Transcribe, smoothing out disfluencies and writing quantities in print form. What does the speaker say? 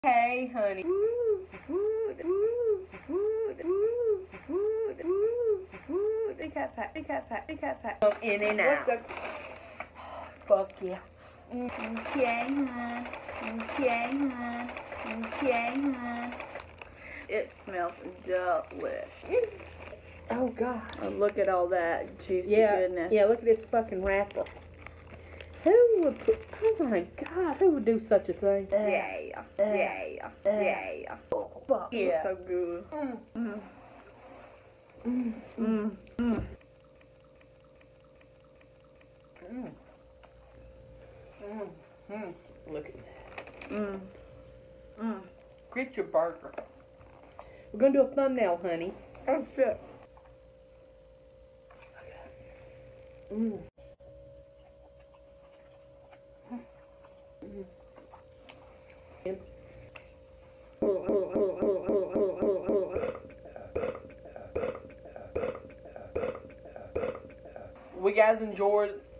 Hey, honey. In and out. Fuck yeah. Okay, hun. Okay, hun. Okay, hun. It smells delish. Oh, God. Oh, look at all that juicy goodness. Yeah, look at this fucking wrapper. Who would put, oh my God, who would do such a thing? Yeah. Oh, fuck, Yeah. it's so good. Look at that. Get your burger. We're going to do a thumbnail, honey. Oh, shit. We guys enjoyed